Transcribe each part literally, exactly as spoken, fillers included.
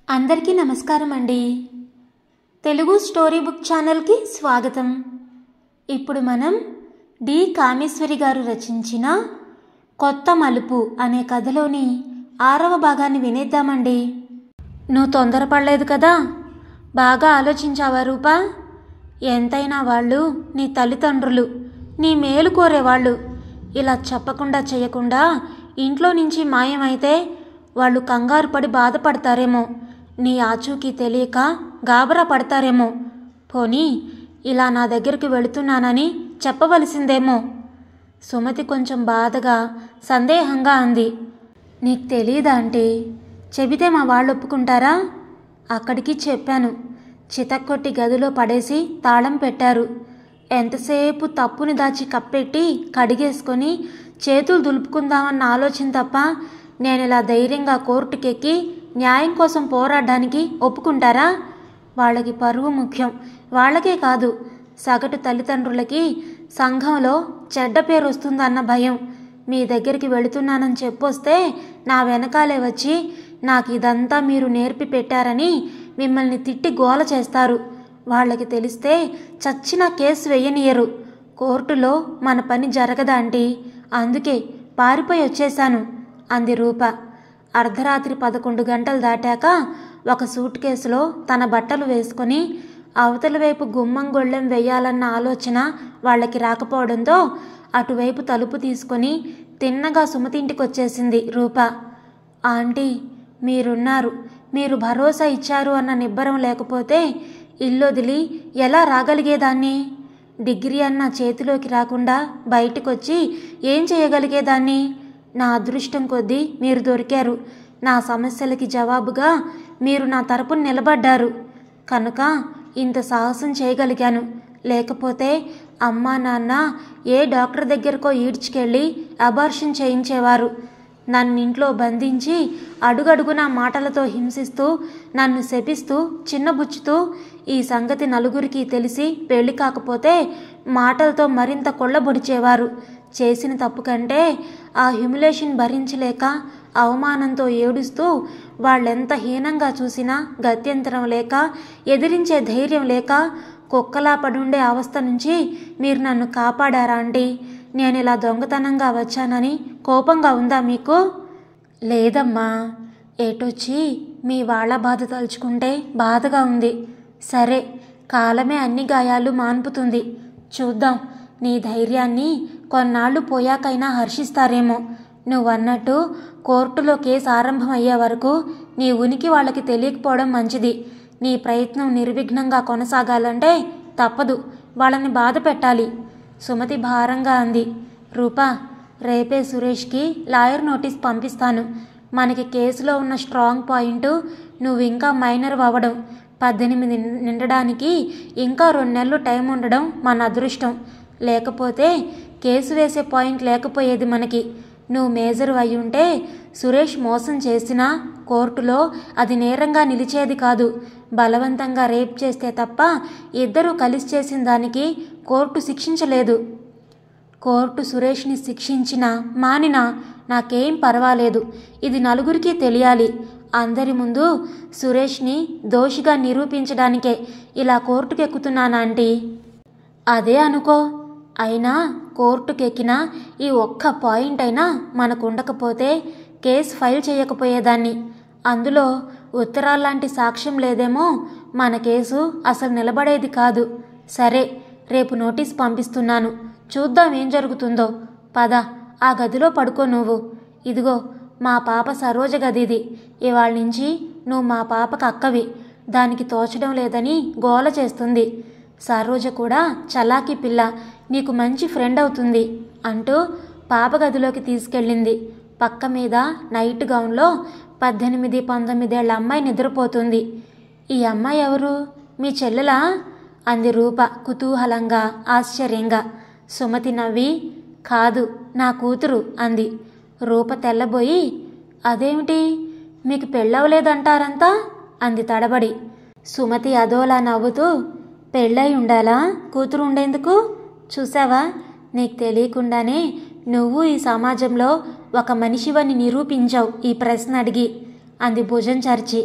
అందరికీ నమస్కారం అండి. తెలుగు స్టోరీ బుక్ ఛానల్కి స్వాగతం. ఇప్పుడు మనం డి కామేశ్వరి గారు రచించిన కొత్త మలుపు అనే కథలోని ఆరవ భాగాన్ని వినేద్దామండి. నువ్వు తొందరపడలేదు కదా? బాగా ఆలోచించావా రూపా? ఎంతైనా వాళ్ళు నీ తల్లిదండ్రులు, నీ మేలు కోరేవాళ్ళు. ఇలా చెప్పకుండా చేయకుండా ఇంట్లో నుంచి మాయమైతే వాళ్ళు కంగారు పడి బాధపడతారేమో, నీ ఆచూకీ తెలియక గాబరా పడతారేమో. పోనీ ఇలా నా దగ్గరికి వెళుతున్నానని చెప్పవలసిందేమో. సుమతి కొంచెం బాధగా సందేహంగా అంది. నీకు తెలీదా అంటే? చెబితే మా వాళ్ళు ఒప్పుకుంటారా? అక్కడికి చెప్పాను. చితక్కొట్టి గదిలో పడేసి తాళం పెట్టారు. ఎంతసేపు తప్పుని దాచి కప్పెట్టి కడిగేసుకొని చేతులు దులుపుకుందామన్న ఆలోచన తప్ప నేను ఇలా ధైర్యంగా కోర్టుకెక్కి న్యాయం కోసం పోరాడడానికి ఒప్పుకుంటారా? వాళ్ళకి పరువు ముఖ్యం. వాళ్ళకే కాదు, సగటు తల్లిదండ్రులకి సంఘంలో చెడ్డ పేరు వస్తుందన్న భయం. మీ దగ్గరికి వెళుతున్నానని చెప్పొస్తే నా వెనకాలే వచ్చి నాకు ఇదంతా మీరు నేర్పి పెట్టారని మిమ్మల్ని తిట్టి గోల చేస్తారు. వాళ్ళకి తెలిస్తే చచ్చిన కేసు వేయనీయరు. కోర్టులో మన పని జరగదా ఆంటీ? అందుకే పారిపోయి వచ్చేశాను అంది రూప. అర్ధరాత్రి పదకొండు గంటలు దాటాక ఒక సూట్ కేసులో తన బట్టలు వేసుకొని అవతల వైపు గుమ్మం గొళ్ళెం వేయాలన్న ఆలోచన వాళ్ళకి రాకపోవడంతో అటువైపు తలుపు తీసుకొని తిన్నగా సుమతింటికి వచ్చేసింది రూప. ఆంటీ, మీరున్నారు, మీరు భరోసా ఇచ్చారు అన్న నిబ్బరం లేకపోతే ఇల్లొదిలి ఎలా రాగలిగేదాన్ని? డిగ్రీ అన్న చేతిలోకి రాకుండా బయటకొచ్చి ఏం చేయగలిగేదాన్ని? నా అదృష్టం కొద్దీ మీరు దొరికారు. నా సమస్యలకి జవాబుగా మీరు నా తరపున నిలబడ్డారు కనుక ఇంత సాహసం చేయగలిగాను. లేకపోతే అమ్మా నాన్న ఏ డాక్టర్ దగ్గరకో ఈడ్చుకెళ్ళి అబార్షన్ చేయించేవారు. నన్ను ఇంట్లో బంధించి అడుగడుగునా మాటలతో హింసిస్తూ నన్ను శపిస్తూ చిన్నబుచ్చుతూ ఈ సంగతి నలుగురికి తెలిసి పెళ్లి కాకపోతే మాటలతో మరింత కొల్లబొడిచేవారు. చేసిన తప్పు కంటే ఆ హ్యూమిలేషన్ భరించలేక అవమానంతో ఏడుస్తూ వాళ్ళెంత హీనంగా చూసినా గత్యంతరం లేక ఎదిరించే ధైర్యం లేక కుక్కలా పడుండే అవస్థ నుంచి మీరు నన్ను కాపాడారా అండి? నేను ఇలా దొంగతనంగా వచ్చానని కోపంగా ఉందా మీకు? లేదమ్మా. ఏటొచ్చి మీ వాళ్ళ బాధ తలుచుకుంటే బాధగా ఉంది. సరే, కాలమే అన్ని గాయాలు మాన్పుతుంది. చూద్దాం, నీ ధైర్యాన్ని కొన్నాళ్ళు పోయాకైనా హర్షిస్తారేమో. నువ్వన్నట్టు కోర్టులో కేసు ఆరంభం అయ్యే వరకు నీ ఉనికి వాళ్ళకి తెలియకపోవడం మంచిది. నీ ప్రయత్నం నిర్విఘ్నంగా కొనసాగాలంటే తప్పదు, వాళ్ళని బాధ పెట్టాలి. సుమతి భారంగా అంది. రూపా, రేపే సురేష్కి లాయర్ నోటీస్ పంపిస్తాను. మనకి కేసులో ఉన్న స్ట్రాంగ్ పాయింట్ నువ్వు ఇంకా మైనర్ అవ్వడం. పద్దెనిమిది నిండడానికి ఇంకా రెండు నెలలు టైం ఉండడం మన అదృష్టం. లేకపోతే కేసు వేసే పాయింట్ లేకపోయేది మనకి. నువ్వు మేజర్ అయి ఉంటే సురేష్ మోసం చేసినా కోర్టులో అది నేరంగా నిలిచేది కాదు. బలవంతంగా రేప్ చేస్తే తప్ప ఇద్దరూ కలిసి చేసిన దానికి కోర్టు శిక్షించలేదు. కోర్టు సురేష్ని శిక్షించినా మానినా నాకేం పర్వాలేదు. ఇది నలుగురికి తెలియాలి. అందరి ముందు సురేష్ని దోషిగా నిరూపించడానికే ఇలా కోర్టుకెక్కుతున్నానంటీ. అదే అనుకో. అయినా కోర్టుకెక్కినా ఈ ఒక్క పాయింట్ అయినా మనకు ఉండకపోతే కేసు ఫైల్ చేయకపోయేదాన్ని. అందులో ఉత్తరాల్లాంటి సాక్ష్యం లేదేమో, మన కేసు అసలు నిలబడేది కాదు. సరే, రేపు నోటీస్ పంపిస్తున్నాను. చూద్దాం ఏం జరుగుతుందో. పద, ఆ గదిలో పడుకో నువ్వు. ఇదిగో మా పాప సరోజ గదిది. ఇవాళ నుంచి నువ్వు మా పాపకు అక్కవి. దానికి తోచడం లేదని గోల చేస్తుంది. సరోజ కూడా చలాకీ పిల్ల, నీకు మంచి ఫ్రెండ్ అవుతుంది అంటూ పాప గదిలోకి తీసుకెళ్ళింది. పక్క మీద నైట్ గౌన్లో పద్దెనిమిది పంతొమ్మిదేళ్ల అమ్మాయి నిద్రపోతుంది. ఈ అమ్మాయి ఎవరు? మీ చెల్లెలా? అంది రూప కుతూహలంగా ఆశ్చర్యంగా. సుమతి నవ్వి, కాదు, నా కూతురు అంది. రూప తెల్లబోయి, అదేమిటి, మీకు పెళ్ళవలేదంటారంతా అంది తడబడి. సుమతి అదోలా నవ్వుతూ, పెళ్ళై ఉండాలా, కూతురు ఉండేందుకు? చూసావా, నీకు తెలియకుండానే నువ్వు ఈ సమాజంలో ఒక మనిషివని నిరూపించావు ఈ ప్రశ్న అడిగి అంది భుజం చరిచి.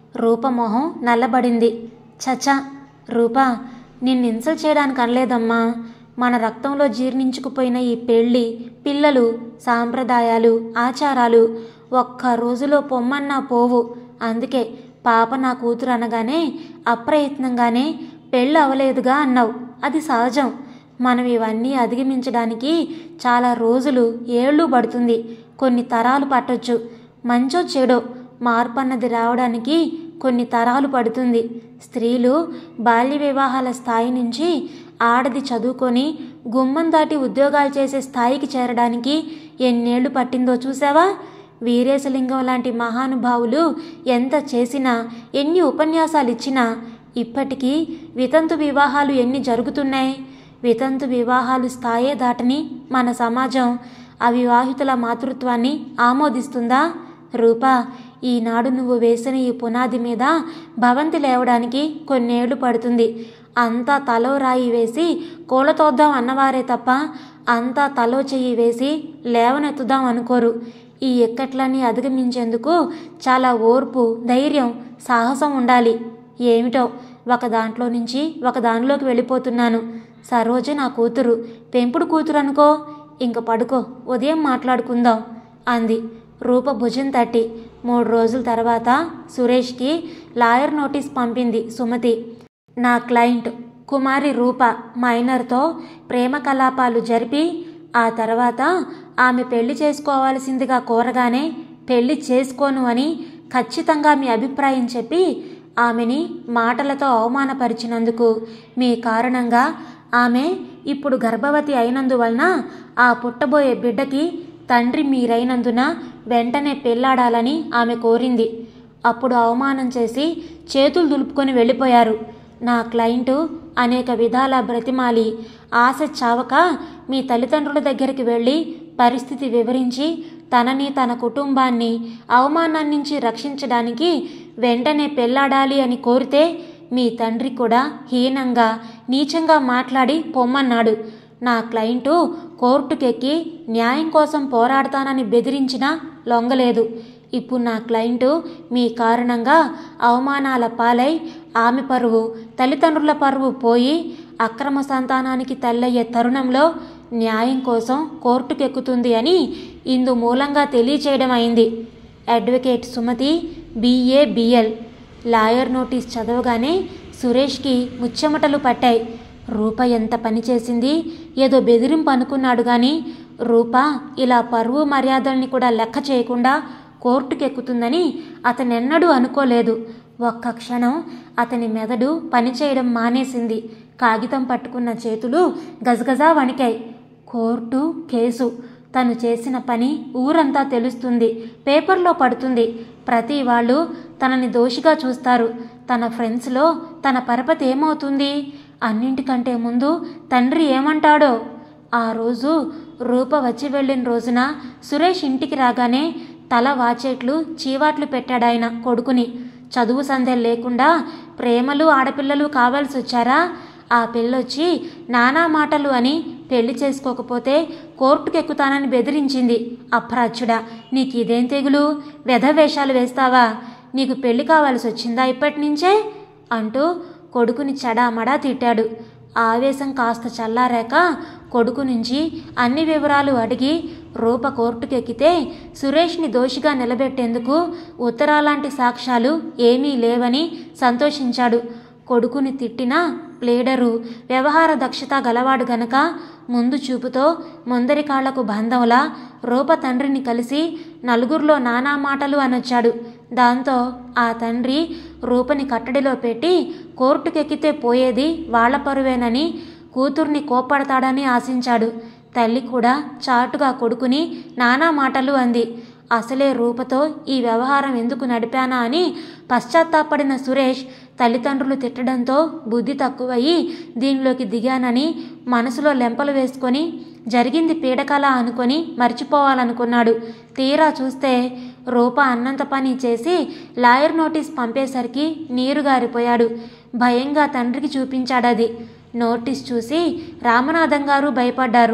రూపమొహం నల్లబడింది. చచా రూపా, నిన్ను ఇన్సల్ట్ చేయడానికి అనలేదమ్మా. మన రక్తంలో జీర్ణించుకుపోయిన ఈ పెళ్ళి, పిల్లలు, సాంప్రదాయాలు, ఆచారాలు ఒక్క రోజులో పొమ్మన్నా పోవు. అందుకే పాప నా కూతురు అనగానే అప్రయత్నంగానే పెళ్ళి అవలేదుగా అన్నావు. అది సహజం. మనం ఇవన్నీ అధిగమించడానికి చాలా రోజులు, ఏళ్ళు పడుతుంది. కొన్ని తరాలు పట్టొచ్చు. మంచో చెడో మార్పు అన్నది రావడానికి కొన్ని తరాలు పడుతుంది. స్త్రీలు బాల్య వివాహాల స్థాయి నుంచి ఆడది చదువుకొని గుమ్మం దాటి ఉద్యోగాలు చేసే స్థాయికి చేరడానికి ఎన్నేళ్లు పట్టిందో చూసావా? వీరేశలింగం లాంటి మహానుభావులు ఎంత చేసినా, ఎన్ని ఉపన్యాసాలు ఇచ్చినా ఇప్పటికీ వితంతు వివాహాలు ఎన్ని జరుగుతున్నాయి? వితంతు వివాహాలు స్థాయే దాటని మన సమాజం అవివాహితుల మాతృత్వాన్ని ఆమోదిస్తుందా? రూపా, ఈనాడు నువ్వు వేసిన ఈ పునాది మీద భవంతి లేవడానికి కొన్నేళ్లు పడుతుంది. అంతా తలో రాయి వేసి కూలతోద్దాం అన్నవారే తప్ప అంతా తలో చెయ్యి వేసి లేవనెత్తుదాం అనుకోరు. ఈ ఇక్కట్లన్నీ అధిగమించేందుకు చాలా ఓర్పు, ధైర్యం, సాహసం ఉండాలి. ఏమిటో ఒక దాంట్లో నుంచి ఒక దానిలోకి వెళ్ళిపోతున్నాను. సరోజ నా కూతురు, పెంపుడు కూతురు అనుకో. ఇంక పడుకో, ఉదయం మాట్లాడుకుందాం అంది రూప భుజం తట్టి. మూడు రోజుల తర్వాత సురేష్కి లాయర్ నోటీస్ పంపింది సుమతి. నా క్లయింట్ కుమారి రూప మైనర్తో ప్రేమ కలాపాలు జరిపి ఆ తర్వాత ఆమె పెళ్లి చేసుకోవాల్సిందిగా కోరగానే పెళ్లి చేసుకోను అని ఖచ్చితంగా మీ అభిప్రాయం చెప్పి ఆమెని మాటలతో అవమానపరిచినందుకు మీ కారణంగా ఆమె ఇప్పుడు గర్భవతి అయినందువలన ఆ పుట్టబోయే బిడ్డకి తండ్రి మీరైనందున వెంటనే పెళ్లాడాలని ఆమె కోరింది. అప్పుడు అవమానం చేసి చేతులు దులుపుకొని వెళ్ళిపోయారు. నా క్లయింటు అనేక విధాల బ్రతిమాలి ఆశ చావక మీ తల్లిదండ్రుల దగ్గరికి వెళ్ళి పరిస్థితి వివరించి తనని తన కుటుంబాన్ని అవమానం నుంచి రక్షించడానికి వెంటనే పెళ్లాడాలి అని కోరితే మీ తండ్రి కూడా హీనంగా, నీచంగా మాట్లాడి పొమ్మన్నాడు. నా క్లయింటు కోర్టుకెక్కి న్యాయం కోసం పోరాడతానని బెదిరించినా లొంగలేదు. ఇప్పుడు నా క్లయింటు మీ కారణంగా అవమానాల పాలై ఆమె పరువు, తల్లిదండ్రుల పరువు పోయి అక్రమ సంతానానికి తల్లయ్యే తరుణంలో న్యాయం కోసం కోర్టుకెక్కుతుంది అని ఇందు మూలంగా తెలియచేయడం అయింది. Advocate Sumathi, BA BL. Lawyer notice చదవగానే సురేష్కి ముచ్చెమటలు పట్టాయి. రూప ఎంత పనిచేసింది, ఏదో బెదిరింపు అనుకున్నాడు కానీ రూప ఇలా పరువు మర్యాదల్ని కూడా లెక్క చేయకుండా కోర్టుకెక్కుతుందని అతనెన్నడూ అనుకోలేదు. ఒక్క క్షణం అతని మెదడు పనిచేయడం మానేసింది. కాగితం పట్టుకున్న చేతులు గజగజా వణికాయి. కోర్టు, కేసు, తను చేసిన పని ఊరంతా తెలుస్తుంది, పేపర్లో పడుతుంది. ప్రతి వాళ్ళు తనని దోషిగా చూస్తారు. తన ఫ్రెండ్స్లో తన పరపతి ఏమవుతుంది? అన్నింటికంటే ముందు తండ్రి ఏమంటాడో? ఆ రోజు రూప వచ్చి వెళ్ళిన రోజున సురేష్ ఇంటికి రాగానే తల వాచేట్లు, చీవాట్లు పెట్టాడాయన కొడుకుని. చదువు సందేహం లేకుండా ప్రేమలు, ఆడపిల్లలు కావాల్సి వచ్చారా? ఆ పెళ్ళొచ్చి నానా మాటలు అని పెళ్లి చేసుకోకపోతే కోర్టుకెక్కుతానని బెదిరించింది. అప్రాచ్యుడా, నీకు ఇదేం తెగులు? వెధవేషాలు వేస్తావా? నీకు పెళ్లి కావాల్సి వచ్చిందా ఇప్పటి నుంచే అంటూ కొడుకుని చడామడా తిట్టాడు. ఆవేశం కాస్త చల్లారాక కొడుకు నుంచి అన్ని వివరాలు అడిగి రూప కోర్టుకెక్కితే సురేష్ని దోషిగా నిలబెట్టేందుకు ఉత్తరాలాంటి సాక్ష్యాలు ఏమీ లేవని సంతోషించాడు. కొడుకుని తిట్టిన ప్లేడరు, వ్యవహార దక్షత గలవాడు గనక ముందు చూపుతో ముందరి కాళ్లకు బంధంలా రూప తండ్రిని కలిసి నలుగురిలో నానా మాటలు అనొచ్చాడు. దాంతో ఆ తండ్రి రూపని కట్టడిలో పెట్టి కోర్టుకెక్కితే పోయేది వాళ్ల పరువేనని, కూతుర్ని కోప్పడతాడని ఆశించాడు. తల్లి కూడా చాటుగా కొడుకుని నానా మాటలు అంది. అసలే రూపతో ఈ వ్యవహారం ఎందుకు నడిపానా అని పశ్చాత్తాపడిన సురేష్ తల్లిదండ్రులు తిట్టడంతో బుద్ధి తక్కువయ్యి దీనిలోకి దిగానని మనసులో లెంపలు వేసుకొని జరిగింది పీడకల అనుకొని మర్చిపోవాలనుకున్నాడు. తీరా చూస్తే రూప అన్నంత పని చేసి లాయర్ నోటీస్ పంపేసరికి నీరు గారిపోయాడు. భయంగా తండ్రికి చూపించాడది. నోటీస్ చూసి రామనాథం గారు భయపడ్డారు.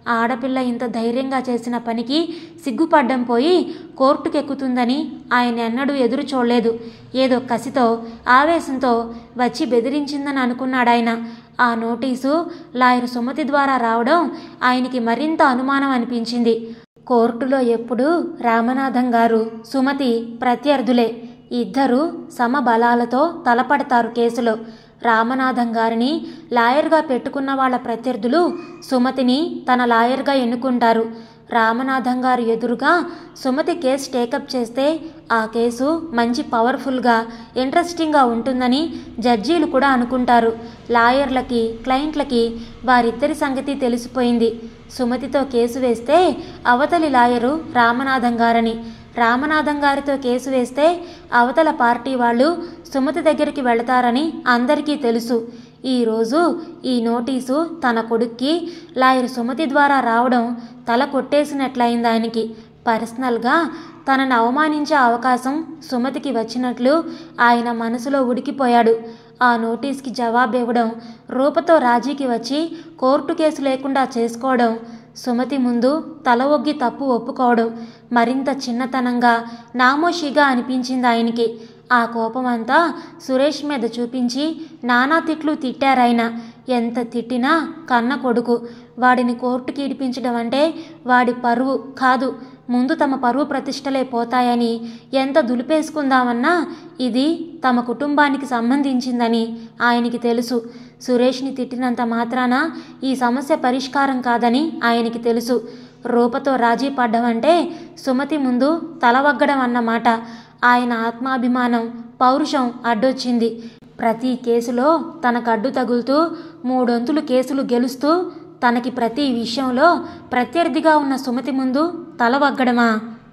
ఆడపిల్ల ఇంత ధైర్యంగా చేసిన పనికి సిగ్గుపడ్డం పోయి కోర్టుకెక్కుతుందని ఆయన ఎన్నడూ ఎదురు చూడలేదు. ఏదో కసితో ఆవేశంతో వచ్చి బెదిరించిందని అనుకున్నాడాయన. ఆ నోటీసు లాయర్ సుమతి ద్వారా రావడం ఆయనకి మరింత అనుమానం అనిపించింది. కోర్టులో ఎప్పుడూ రామనాథం గారు, సుమతి ప్రత్యర్థులే. ఇద్దరు సమబలాలతో తలపడతారు కేసులో. రామనాథం గారిని లాయర్గా పెట్టుకున్న వాళ్ళ ప్రత్యర్థులు సుమతిని తన లాయర్గా ఎన్నుకుంటారు. రామనాథం గారు ఎదురుగా సుమతి కేసు టేకప్ చేస్తే ఆ కేసు మంచి పవర్ఫుల్గా ఇంట్రెస్టింగ్గా ఉంటుందని జడ్జీలు కూడా అనుకుంటారు. లాయర్లకి క్లయింట్లకి వారిద్దరి సంగతి తెలిసిపోయింది. సుమతితో కేసు వేస్తే అవతలి లాయరు రామనాథం గారని, రామనాథం గారితో కేసు వేస్తే అవతల పార్టీ వాళ్ళు సుమతి దగ్గరికి వెళతారని అందరికీ తెలుసు. ఈరోజు ఈ నోటీసు తన కొడుక్కి లాయర్ సుమతి ద్వారా రావడం తల కొట్టేసినట్లయింది ఆయనకి. పర్సనల్గా తనను అవమానించే అవకాశం సుమతికి వచ్చినట్లు ఆయన మనసులో ఉడికిపోయాడు. ఆ నోటీస్కి జవాబు ఇవ్వడం, రూపతో రాజీకి వచ్చి కోర్టు కేసు లేకుండా చేసుకోవడం, సుమతి ముందు తల ఒగ్గి తప్పు ఒప్పుకోవడం మరింత చిన్నతనంగా, నామోషిగా అనిపించింది ఆయనకి. ఆ కోపమంతా సురేష్ మీద చూపించి నానా తిట్లు తిట్టారాయన. ఎంత తిట్టినా కన్న కొడుకు, వాడిని కోర్టుకి ఈడిపించడం అంటే వాడి పరువు కాదు, ముందు తమ పరువు ప్రతిష్టలే పోతాయని ఎంత దులిపేసుకుందామన్నా ఇది తమ కుటుంబానికి సంబంధించిందని ఆయనకి తెలుసు. సురేష్ని తిట్టినంత మాత్రాన ఈ సమస్య పరిష్కారం కాదని ఆయనకి తెలుసు. రూపతో రాజీ పడ్డమంటే సుమతి ముందు తలవగ్గడం అన్నమాట. ఆయన ఆత్మాభిమానం, పౌరుషం అడ్డొచ్చింది. ప్రతి కేసులో తనకు అడ్డు తగులుతూ మూడొంతులు కేసులు గెలుస్తూ తనకి ప్రతి విషయంలో ప్రత్యర్థిగా ఉన్న సుమతి ముందు తలవగ్గడమా?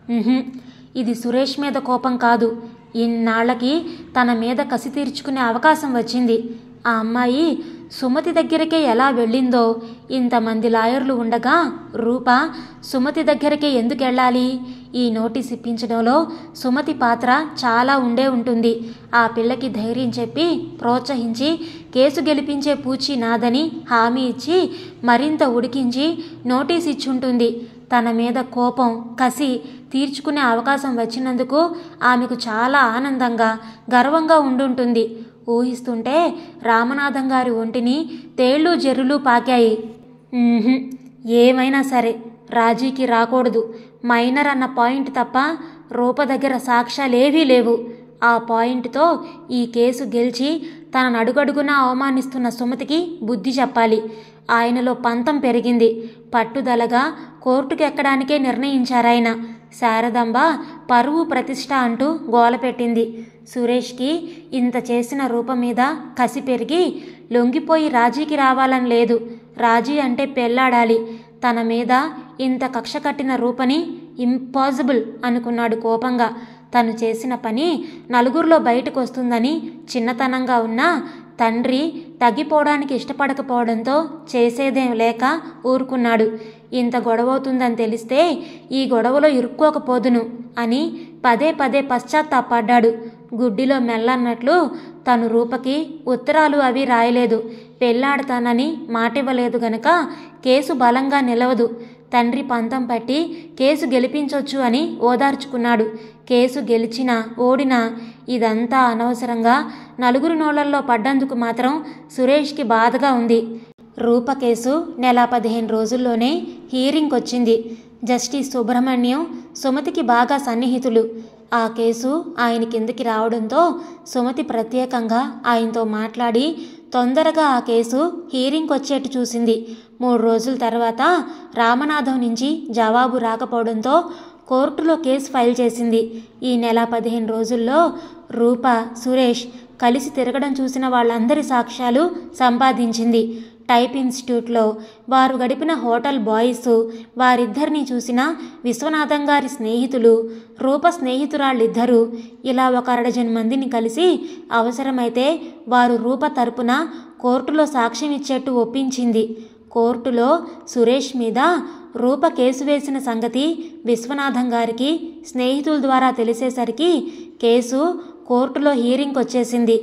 ఇది సురేష్ మీద కోపం కాదు. ఇన్నాళ్లకి తన మీద కసి తీర్చుకునే అవకాశం వచ్చింది. ఆ అమ్మాయి సుమతి దగ్గరికే ఎలా వెళ్ళిందో, ఇంతమంది లాయర్లు ఉండగా రూప సుమతి దగ్గరికే ఎందుకు వెళ్ళాలి? ఈ నోటీస్ ఇప్పించడంలో సుమతి పాత్ర చాలా ఉండే ఉంటుంది. ఆ పిల్లకి ధైర్యం చెప్పి ప్రోత్సహించి కేసు గెలిపించే పూచి నాదని హామీ ఇచ్చి మరింత ఉడికించి నోటీస్ ఇచ్చుంటుంది. తన మీద కోపం, కసి తీర్చుకునే అవకాశం వచ్చినందుకు ఆమెకు చాలా ఆనందంగా, గర్వంగా ఉండుంటుంది. ఊహిస్తుంటే రామనాథం గారి ఒంటిని తేళ్ళు జర్రులు పాకాయి. ఏమైనా సరే రాజీకి రాకూడదు, మైనర్ అన్న పాయింట్ తప్ప రూప దగ్గర సాక్ష్యాలేవీ లేవు. ఆ పాయింట్తో ఈ కేసు గెలిచి తనను అడుగడుగునా అవమానిస్తున్న సుమతికి బుద్ధి చెప్పాలి. ఆయనలో పంతం పెరిగింది. పట్టుదలగా కోర్టుకెక్కడానికే నిర్ణయించారాయన. శారదాంబ పరువు ప్రతిష్ట అంటూ గోలపెట్టింది. సురేష్కి ఇంత చేసిన రూపం మీద కసి పెరిగి లొంగిపోయి రాజీకి రావాలని లేదు. రాజీ అంటే పెళ్లాడాలి. తన మీద ఇంత కక్ష కట్టిన రూపని ఇంపాసిబుల్ అనుకున్నాడు కోపంగా. తను చేసిన పని నలుగురిలో బయటకు వస్తుందని చిన్నతనంగా ఉన్న తండ్రి తగ్గిపోవడానికి ఇష్టపడకపోవడంతో చేసేదేం లేక ఊరుకున్నాడు. ఇంత గొడవవుతుందని తెలిస్తే ఈ గొడవలో ఇరుక్కోకపోదును అని పదే పదే పశ్చాత్తాపడ్డాడు. గుడ్డిలో మెల్లన్నట్లు తను రూపకి ఉత్తరాలు అవి రాయలేదు. పెళ్లాడతానని మాటివ్వలేదు గనక కేసు బలంగా నిలవదు. తండ్రి పంతం పట్టి కేసు గెలిపించొచ్చు అని ఓదార్చుకున్నాడు. కేసు గెలిచినా ఓడినా ఇదంతా అనవసరంగా నలుగురి నోళ్లల్లో పడ్డందుకు మాత్రం సురేష్కి బాధగా ఉంది. రూప కేసు నెల పదిహేను రోజుల్లోనే హీరింగ్ వచ్చింది. జస్టిస్ సుబ్రహ్మణ్యం సుమతికి బాగా సన్నిహితులు. ఆ కేసు ఆయన కిందకి రావడంతో సుమతి ప్రత్యేకంగా ఆయనతో మాట్లాడి తొందరగా ఆ కేసు హీరింగ్ వచ్చేట్టు చూసింది. మూడు రోజుల తర్వాత రామనాథం నుంచి జవాబు రాకపోవడంతో కోర్టులో కేసు ఫైల్ చేసింది. ఈ నెల పదిహేను రోజుల్లో రూప, సురేష్ కలిసి తిరగడం చూసిన వాళ్ళందరి సాక్ష్యాలు సంపాదించింది. టైప్ ఇన్స్టిట్యూట్లో వారు గడిపిన హోటల్ బాయ్స్, వారిద్దరిని చూసిన విశ్వనాథం గారి స్నేహితులు, రూప స్నేహితురాళ్ళిద్దరూ, ఇలా ఒక అరడజన్ మందిని కలిసి అవసరమైతే వారు రూప తరపున కోర్టులో సాక్ష్యం ఇచ్చేట్టు ఒప్పించింది. కోర్టులో సురేష్ మీద రూప కేసు వేసిన సంగతి విశ్వనాథం గారికి స్నేహితుల ద్వారా తెలిసేసరికి కేసు కోర్టులో హీరింగ్ వచ్చేసింది.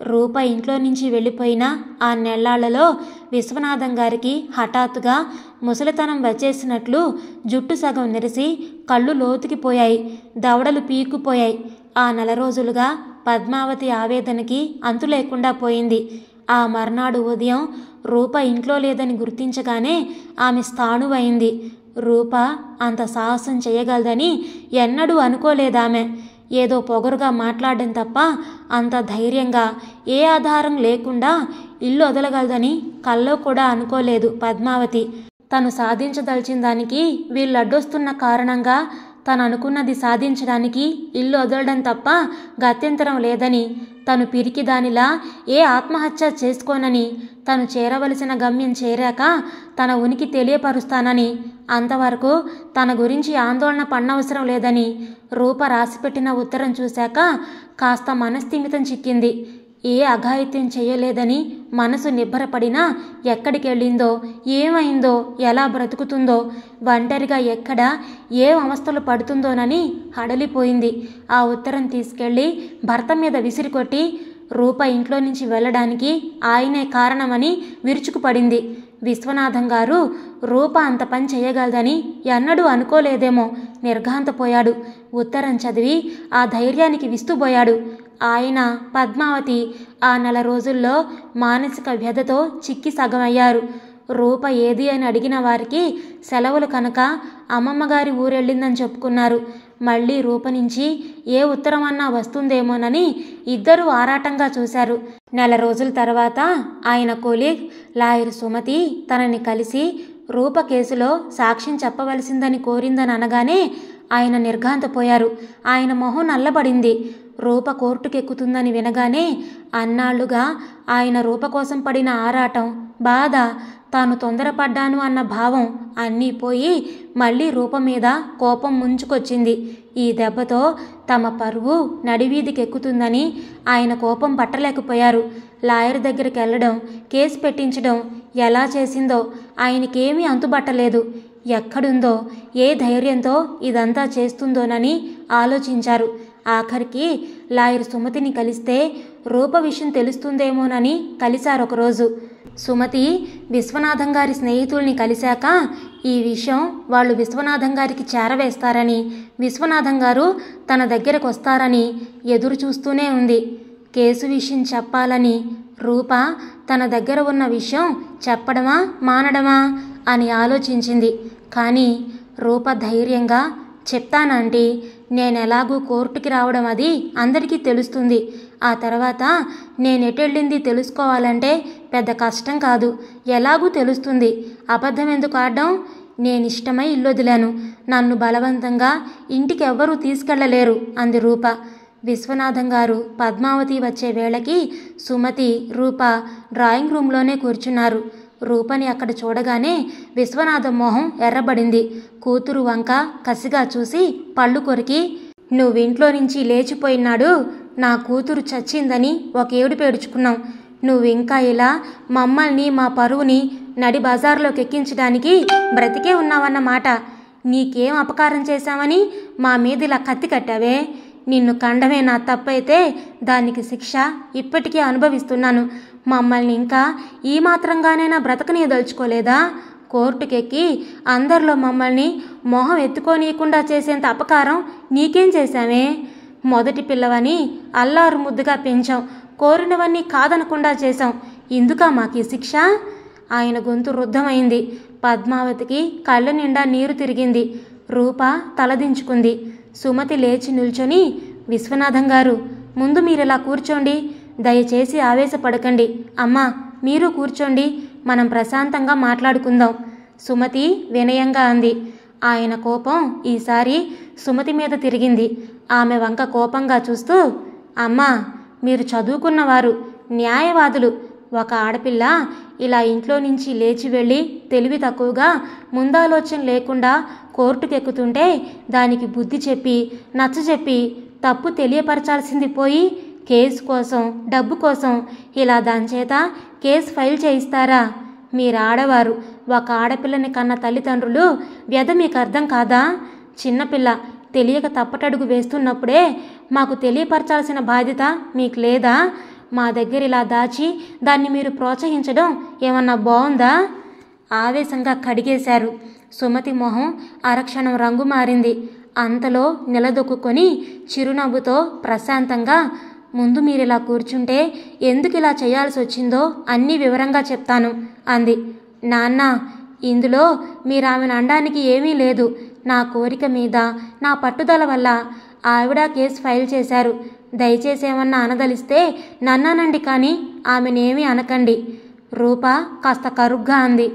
రూప ఇంట్లో నుంచి వెళ్ళిపోయిన ఆ నెల్లాళ్లలో విశ్వనాథం గారికి హఠాత్తుగా ముసలితనం వచ్చేసినట్లు జుట్టు సగం నెరిసి కళ్ళు లోతుకిపోయాయి, దవడలు పీక్కుపోయాయి. ఆ నెల రోజులుగా పద్మావతి ఆవేదనకి అంతు లేకుండా పోయింది. ఆ మర్నాడు ఉదయం రూప ఇంట్లో లేదని గుర్తించగానే ఆమె స్థాణువైంది. రూప అంత సాహసం చేయగలదని ఎన్నడూ అనుకోలేదామె. ఏదో పొగరుగా మాట్లాడడం తప్ప అంత ధైర్యంగా ఏ ఆధారం లేకుండా ఇల్లు వదలగలదని కల్లో కూడా అనుకోలేదు పద్మావతి. తను సాధించదలిచిన దానికి వీళ్ళు అడ్డొస్తున్న కారణంగా తను అనుకున్నది సాధించడానికి ఇల్లు వదలడం తప్ప గత్యంతరం లేదని, తను పిరికి దానిలా ఏ ఆత్మహత్య చేసుకోనని, తను చేరవలసిన గమ్యం చేరాక తన ఉనికి తెలియపరుస్తానని, అంతవరకు తన గురించి ఆందోళన పడనవసరం లేదని రూప రాసిపెట్టిన ఉత్తరం చూశాక కాస్త మనస్థిమితం చిక్కింది. ఏ అఘాయిత్యం చేయలేదని మనసు నిబ్బరపడినా ఎక్కడికెళ్ళిందో, ఏమైందో, ఎలా బ్రతుకుతుందో, ఒంటరిగా ఎక్కడ ఏ అవస్థలు పడుతుందోనని హడలిపోయింది. ఆ ఉత్తరం తీసుకెళ్ళి భర్త మీద విసిరికొట్టి రూప ఇంట్లో నుంచి వెళ్ళడానికి ఆయనే కారణమని విరుచుకుపడింది. విశ్వనాథం గారు రూప అంత పని చేయగలదని ఎన్నడూ అనుకోలేదేమో. నిర్ఘాంతపోయాడు. ఉత్తరం చదివి ఆ ధైర్యానికి విస్తుపోయాడు. ఆయన పద్మావతి ఆ నెల రోజుల్లో మానసిక వ్యధతో చిక్కి సగమయ్యారు. రూప ఏది అని అడిగిన వారికి సెలవులు కనుక అమ్మమ్మగారి ఊరెళ్ళిందని చెప్పుకున్నారు. మళ్ళీ రూప నుంచి ఏ ఉత్తరం అన్నా వస్తుందేమోనని ఇద్దరూ ఆరాటంగా చూశారు. నెల రోజుల తర్వాత ఆయన కొలీగ్ లాయర్ సుమతి తనని కలిసి రూప కేసులో సాక్ష్యం చెప్పవలసిందని కోరిందని అనగానే ఆయన నిర్ఘాంతపోయారు. ఆయన మొహం నల్లబడింది. రూప కోర్టుకెక్కుతుందని వినగానే అన్నాళ్లుగా ఆయన రూప కోసం పడిన ఆరాటం, బాధ, తాను తొందరపడ్డాను అన్న భావం అన్నీ పోయి మళ్ళీ రూప మీద కోపం ముంచుకొచ్చింది. ఈ దెబ్బతో తమ పరువు నడివీధికెక్కుతుందని ఆయన కోపం పట్టలేకపోయారు. లాయర్ దగ్గరికి వెళ్ళడం, కేసు పెట్టించడం ఎలా చేసిందో ఆయనకేమీ అంతుబట్టలేదు. ఎక్కడుందో, ఏ ధైర్యంతో ఇదంతా చేస్తుందోనని ఆలోచించారు. ఆఖరికి లాయర్ సుమతిని కలిస్తే రూప విషయం తెలుస్తుందేమోనని కలిశారు ఒకరోజు. సుమతి విశ్వనాథం గారి స్నేహితుల్ని కలిశాక ఈ విషయం వాళ్ళు విశ్వనాథం గారికి చేరవేస్తారని, విశ్వనాథం గారు తన దగ్గరకు వస్తారని ఎదురు చూస్తూనే ఉంది. కేసు విషయం చెప్పాలని రూప తన దగ్గర ఉన్న విషయం చెప్పడమా మానడమా అని ఆలోచించింది. కానీ రూప ధైర్యంగా, చెప్తానంటీ, నేనెలాగూ కోర్టుకి రావడం అది అందరికీ తెలుస్తుంది. ఆ తర్వాత నేనెటెళ్ళింది తెలుసుకోవాలంటే పెద్ద కష్టం కాదు, ఎలాగూ తెలుస్తుంది. అబద్ధం ఎందుకు ఆడడం? నేనిష్టమై ఇల్లొదిలాను. నన్ను బలవంతంగా ఇంటికి ఎవ్వరూ తీసుకెళ్లలేరు అంది రూప. విశ్వనాథం గారు పద్మావతి వచ్చే వేళకి సుమతి, రూప డ్రాయింగ్ రూమ్లోనే కూర్చున్నారు. రూపని అక్కడ చూడగానే విశ్వనాథం మొహం ఎర్రబడింది. కూతురు వంక కసిగా చూసి పళ్ళు కొరికి, నువ్వింట్లో నుంచి లేచిపోయినాడు నా కూతురు చచ్చిందని ఒక ఏడు పేడుచుకున్నావు. నువ్వింకా ఇలా మమ్మల్ని, మా పరువుని నడి బజార్లోకి ఎక్కించడానికి బ్రతికే ఉన్నావన్నమాట. నీకేం అపకారం చేశామని మా మీద ఇలా కత్తి కట్టావే? నిన్ను కండమే నా తప్పైతే దానికి శిక్ష ఇప్పటికీ అనుభవిస్తున్నాను. మమ్మల్ని ఇంకా ఈ మాత్రంగానైనా బ్రతకనీయదలుచుకోలేదా? కోర్టుకెక్కి అందరిలో మమ్మల్ని మొహం ఎత్తుకోనీయకుండా చేసేంత అపకారం నీకేం చేశామే? మొదటి పిల్లవని అల్లారు ముద్దుగా పెంచాం, కోరినవన్నీ కాదనకుండా చేశాం. ఇందుకా మాకు ఈ శిక్ష? ఆయన గొంతు రుద్ధమైంది. పద్మావతికి కళ్ళ నిండా నీరు తిరిగింది. రూప తలదించుకుంది. సుమతి లేచి నిల్చొని, విశ్వనాథం గారు, ముందు మీరిలా కూర్చోండి, దయచేసి ఆవేశపడకండి. అమ్మా, మీరు కూర్చోండి, మనం ప్రశాంతంగా మాట్లాడుకుందాం సుమతి వినయంగా అంది. ఆయన కోపం ఈసారి సుమతి మీద తిరిగింది. ఆమె వంక కోపంగా చూస్తూ, అమ్మా, మీరు చదువుకున్నవారు, న్యాయవాదులు. ఒక ఆడపిల్ల ఇలా ఇంట్లో నుంచి లేచి వెళ్ళి తెలివి తక్కువగా ముందాలోచన లేకుండా కోర్టుకెక్కుతుంటే దానికి బుద్ధి చెప్పి నచ్చజెప్పి తప్పు తెలియపరచాల్సింది పోయి కేసు కోసం, డబ్బు కోసం ఇలా దాని చేత కేసు ఫైల్ చేయిస్తారా? మీరు ఆడవారు, ఒక ఆడపిల్లని కన్న తల్లిదండ్రులు వ్యధ మీకు అర్థం కాదా? చిన్నపిల్ల తెలియక తప్పటడుగు వేస్తున్నప్పుడే మాకు తెలియపరచాల్సిన బాధ్యత మీకు లేదా? మా దగ్గర ఇలా దాచి దాన్ని మీరు ప్రోత్సహించడం ఏమన్నా బాగుందా? ఆవేశంగా కడిగేశారు. సుమతి మొహం అరక్షణం రంగు మారింది. అంతలో నిలదొక్కుని చిరునవ్వుతో ప్రశాంతంగా, ముందు మీరిలా కూర్చుంటే ఎందుకు ఇలా చేయాల్సి వచ్చిందో అన్నీ వివరంగా చెప్తాను అంది. నాన్న, ఇందులో మీరు ఆమెను అనడానికి ఏమీ లేదు. నా కోరిక మీద, నా పట్టుదల వల్ల ఆవిడ కేసు ఫైల్ చేశారు. దయచేసి ఏమన్నా అనదలిస్తే నన్నానండి, కానీ ఆమెనేమీ అనకండి. రూప కాస్త కరుగ్గా అంది.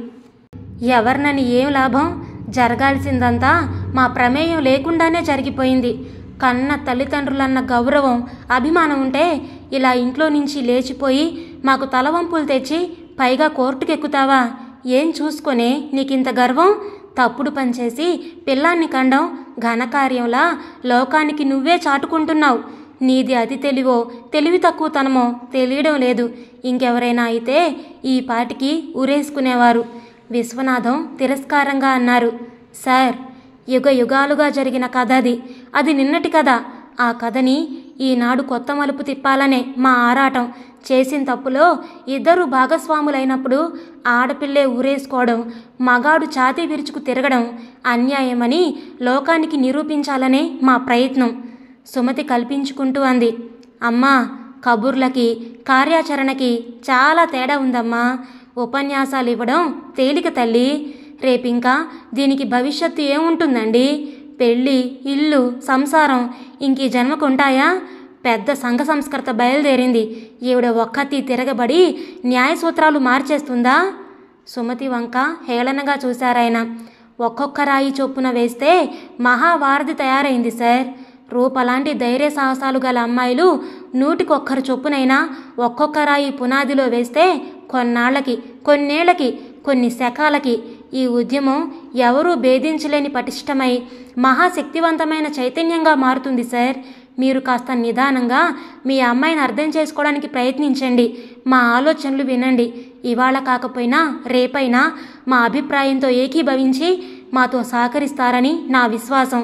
ఎవరినని ఏం లాభం? జరగాల్సిందంతా మా ప్రమేయం లేకుండానే జరిగిపోయింది. కన్న తల్లిదండ్రులన్న గౌరవం, అభిమానం ఉంటే ఇలా ఇంట్లో నుంచి లేచిపోయి మాకు తలవంపులు తెచ్చి పైగా కోర్టుకెక్కుతావా? ఏం చూసుకొనే నీకింత గర్వం? తప్పుడు పనిచేసి పిల్లాన్ని కండం ఘనకార్యంలా లోకానికి నువ్వే చాటుకుంటున్నావు. నీది అతి తెలివో తెలివి తక్కువతనమో తెలియడం లేదు. ఇంకెవరైనా అయితే ఈ పాటికి ఊరేసుకునేవారు. విశ్వనాథం తిరస్కారంగా అన్నారు. సార్, యుగ యుగాలుగా జరిగిన కథ అది. అది నిన్నటి కథ. ఆ కథని ఈనాడు కొత్త మలుపు తిప్పాలనే మా ఆరాటం. చేసిన తప్పులో ఇద్దరు భాగస్వాములైనప్పుడు ఆడపిల్లే ఊరేసుకోవడం, మగాడు ఛాతీ విరుచుకు తిరగడం అన్యాయమని లోకానికి నిరూపించాలనే మా ప్రయత్నం. సుమతి కల్పించుకుంటూ అంది. అమ్మా, కబుర్లకి కార్యాచరణకి చాలా తేడా ఉందమ్మా. ఉపన్యాసాలు ఇవ్వడం తేలిక తల్లి. రేపింకా దీనికి భవిష్యత్తు ఏముంటుందండి? పెళ్ళి, ఇల్లు, సంసారం ఇంక ఈ జన్మకుంటాయా? పెద్ద సంఘ సంస్కృత బయలుదేరింది. ఈవిడ ఒక్కతి తిరగబడి న్యాయ సూత్రాలు మార్చేస్తుందా? సుమతి వంక హేళనగా చూశారాయన. ఒక్కొక్క రాయి చొప్పున వేస్తే మహావారధి తయారైంది సార్. రూపలాంటి ధైర్య సాహసాలు గల అమ్మాయిలు నూటికొక్కరు చొప్పునైనా ఒక్కొక్క రాయి పునాదిలో వేస్తే కొన్నాళ్లకి, కొన్నేళ్లకి, కొన్ని శకాలకి ఈ ఉద్యమం ఎవరూ భేదించలేని పటిష్టమై మహాశక్తివంతమైన చైతన్యంగా మారుతుంది సార్. మీరు కాస్త నిదానంగా మీ అమ్మాయిని అర్థం చేసుకోవడానికి ప్రయత్నించండి. మా ఆలోచనలు వినండి. ఇవాళ కాకపోయినా రేపైనా మా అభిప్రాయంతో ఏకీభవించి మాతో సహకరిస్తారని నా విశ్వాసం.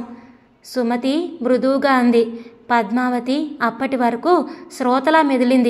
సుమతి మృదువుగా అంది. పద్మావతి అప్పటి వరకు శ్రోతలా మెదిలింది.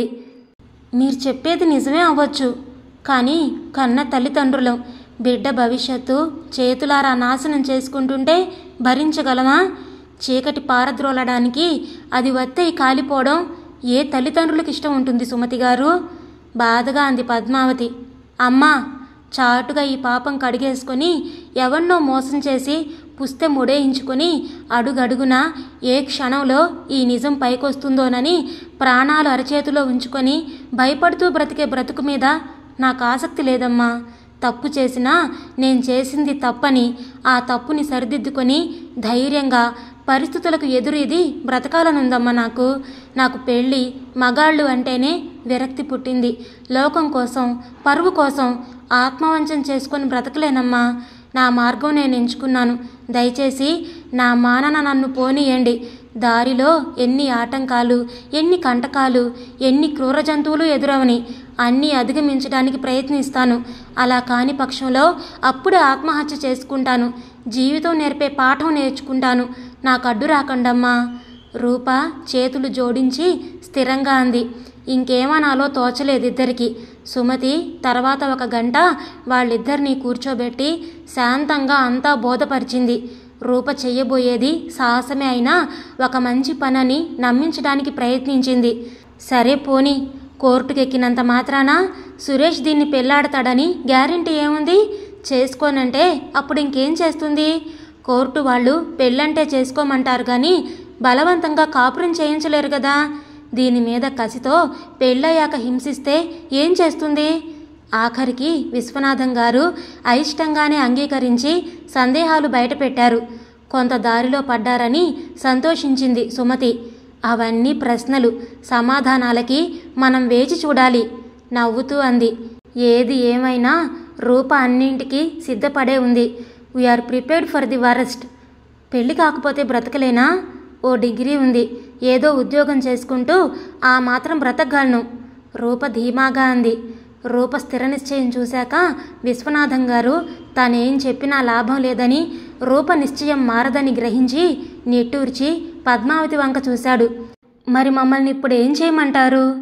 మీరు చెప్పేది నిజమే అవ్వచ్చు, కానీ కన్న తల్లిదండ్రులం. బిడ్డ భవిష్యత్తు చేతులారా నాశనం చేసుకుంటుంటే భరించగలమా? చీకటి పారద్రోలడానికి అది వత్తై కాలిపోవడం ఏ తల్లిదండ్రులకు ఇష్టం ఉంటుంది సుమతి గారు? బాధగా అంది పద్మావతి. అమ్మా, చాటుగా ఈ పాపం కడిగేసుకొని ఎవన్నో మోసం చేసి పుస్తె ముడేయించుకొని అడుగడుగునా ఏ క్షణంలో ఈ నిజం పైకొస్తుందోనని ప్రాణాలు అరచేతిలో ఉంచుకొని భయపడుతూ బ్రతికే బ్రతుకు మీద నాకు ఆసక్తి లేదమ్మా. తప్పు చేసినా నేను చేసింది తప్పని, ఆ తప్పుని సరిదిద్దుకొని ధైర్యంగా పరిస్థితులకు ఎదురీది బ్రతకాలనుందమ్మా నాకు. నాకు పెళ్ళి, మగాళ్ళు అంటేనే విరక్తి పుట్టింది. లోకం కోసం, పరువు కోసం ఆత్మవంచన చేసుకొని బ్రతకలేనమ్మా. నా మార్గం నేను ఎంచుకున్నాను. దయచేసి నా మానన నన్ను పోనీయండి. దారిలో ఎన్ని ఆటంకాలు, ఎన్ని కంటకాలు, ఎన్ని క్రూర జంతువులు ఎదురవని అన్నీ అధిగమించడానికి ప్రయత్నిస్తాను. అలా కాని పక్షంలో అప్పుడే ఆత్మహత్య చేసుకుంటాను. జీవితం నేర్పే పాఠం నేర్చుకుంటాను. నాకు అడ్డు రాకండమ్మా. రూప చేతులు జోడించి స్థిరంగా అంది. ఇంకేమనాలో తోచలేదు ఇద్దరికి. సుమతి తర్వాత ఒక గంట వాళ్ళిద్దరినీ కూర్చోబెట్టి శాంతంగా అంతా బోధపరిచింది. రూప చెయ్యబోయేది సాహసమే అయినా ఒక మంచి పనని నమ్మించడానికి ప్రయత్నించింది. సరే పోనీ, కోర్టుకెక్కినంత మాత్రాన సురేష్ దీన్ని పెళ్లాడతాడని గ్యారెంటీ ఏముంది? చేసుకోనంటే అప్పుడు ఇంకేం చేస్తుంది? కోర్టు వాళ్ళు పెళ్ళంటే చేసుకోమంటారు కానీ బలవంతంగా కాపురం చేయించలేరు కదా. దీని మీద కసితో పెళ్ళయ్యాక హింసిస్తే ఏం చేస్తుంది? ఆఖరికి విశ్వనాథం గారు అయిష్టంగానే అంగీకరించి సందేహాలు బయటపెట్టారు. కొంత దారిలో పడ్డారని సంతోషించింది సుమతి. అవన్నీ ప్రశ్నలు, సమాధానాలకి మనం వేచి చూడాలి. నవ్వుతూ అంది. ఏది ఏమైనా రూప అన్నింటికి సిద్ధపడే ఉంది. We're prepared for the worst. పెళ్ళి కాకపోతే బ్రతకలేనా? ఓ డిగ్రీ ఉంది, ఏదో ఉద్యోగం చేసుకుంటూ ఆ మాత్రం బ్రతకగలను. రూప ధీమాగా అంది. రూప స్థిర నిశ్చయం చూశాక విశ్వనాథం గారు తానేం చెప్పినా లాభం లేదని, రూప నిశ్చయం మారదని గ్రహించి నిట్టూర్చి పద్మావతి వంక చూశాడు. మరి మమ్మల్ని ఇప్పుడు ఏం చేయమంటారు?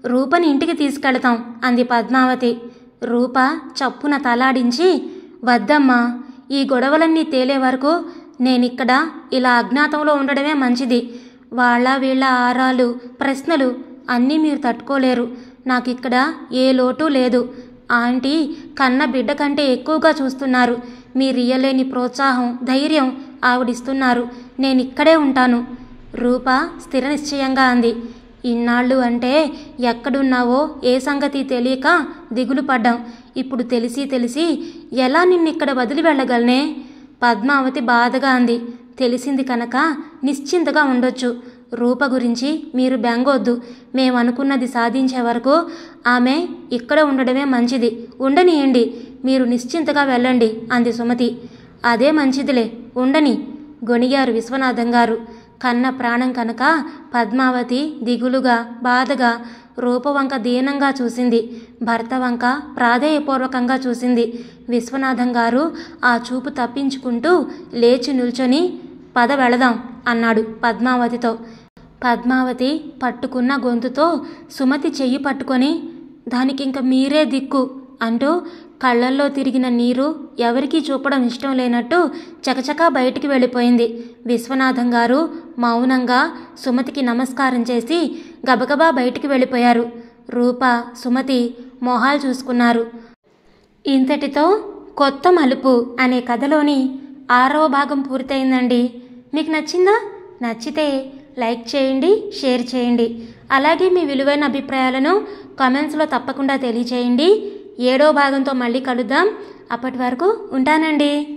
రూపని ఇంటికి తీసుకెళతాం అంది పద్మావతి. రూప చప్పున తలాడించి, వద్దమ్మా, ఈ గొడవలన్నీ తేలే వరకు నేనిక్కడ ఇలా అజ్ఞాతంలో ఉండడమే మంచిది. వాళ్ళ వీళ్ళ ఆరాలు ప్రశ్నలు అన్నీ మీరు తట్టుకోలేరు. నాకిక్కడ ఏ లోటు లేదు. ఆంటీ కన్న బిడ్డ కంటే ఎక్కువగా చూస్తున్నారు. మీరియ్యలేని ప్రోత్సాహం ధైర్యం ఆవిడిస్తున్నారు. నేనిక్కడే ఉంటాను. రూప స్థిర నిశ్చయంగా అంది. ఇన్నాళ్ళు అంటే ఎక్కడున్నావో ఏ సంగతి తెలియక దిగులు పడ్డాం. ఇప్పుడు తెలిసి తెలిసి ఎలా నిన్నిక్కడ వదిలి వెళ్ళగలనే? పద్మావతి బాధగా అంది. తెలిసింది కనుక నిశ్చింతగా ఉండొచ్చు. రూప గురించి మీరు బెంగొద్దు. మేమనుకున్నది సాధించే వరకు ఆమె ఇక్కడ ఉండడమే మంచిది. ఉండనియండి, మీరు నిశ్చింతగా వెళ్ళండి అంది సుమతి. అదే మంచిదిలే, ఉండని గొణిగారు విశ్వనాథం గారు. కన్న ప్రాణం కనుక పద్మావతి దిగులుగా బాధగా రూప వంక దీనంగా చూసింది. భర్త వంక ప్రాధేయపూర్వకంగా చూసింది. విశ్వనాథం గారు ఆ చూపు తప్పించుకుంటూ లేచి నిల్చొని, పద వెళదాం అన్నాడు పద్మావతితో. పద్మావతి పట్టుకున్న గొంతుతో సుమతి చెయ్యి పట్టుకొని, దానికింక మీరే దిక్కు అంటూ కళ్ళల్లో తిరిగిన నీరు ఎవరికీ చూపడం ఇష్టం లేనట్టు చకచకా బయటికి వెళ్ళిపోయింది. విశ్వనాథం గారు మౌనంగా సుమతికి నమస్కారం చేసి గబగబా బయటికి వెళ్ళిపోయారు. రూప సుమతి మొహాలు చూసుకున్నారు. ఇంతటితో కొత్త మలుపు అనే కథలోని ఆరవ భాగం పూర్తయిందండి. మీకు నచ్చిందా? నచ్చితే లైక్ చేయండి, షేర్ చేయండి. అలాగే మీ విలువైన అభిప్రాయాలను కామెంట్స్లో తప్పకుండా తెలియచేయండి. ఏడో భాగంతో మళ్ళీ కలుద్దాం. అప్పటి వరకు ఉంటానండి.